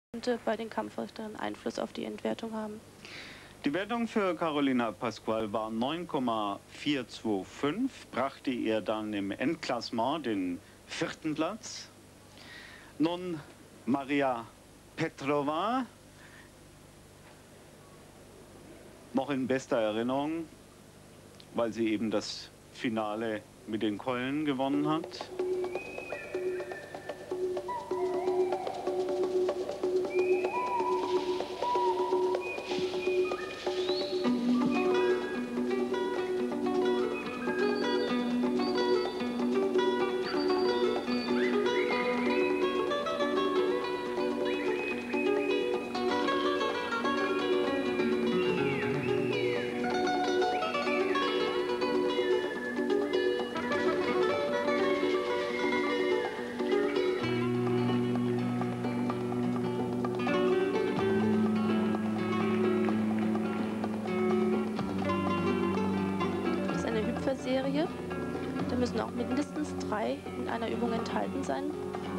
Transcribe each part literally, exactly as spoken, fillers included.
könnte bei den Kampfrichtern Einfluss auf die Endwertung haben. Die Wertung für Carolina Pascual war neun Komma vierhunderfünfundzwanzig, brachte ihr dann im Endklassement den vierten Platz. Nun Maria Petrova, noch in bester Erinnerung, weil sie eben das Finale mit den Keulen gewonnen hat. Serie. Da müssen auch mindestens drei in einer Übung enthalten sein.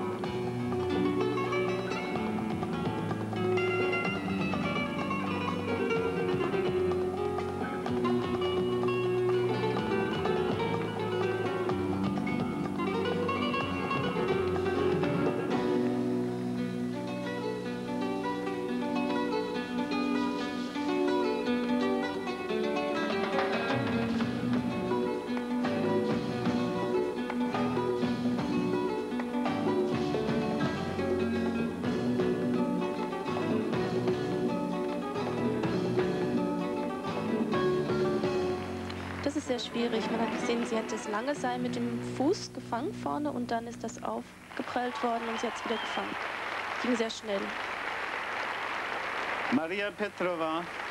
Das ist sehr schwierig. Man hat gesehen, sie hat das lange Seil mit dem Fuß gefangen vorne und dann ist das aufgeprellt worden und sie hat es wieder gefangen. Ging sehr schnell. Maria Petrova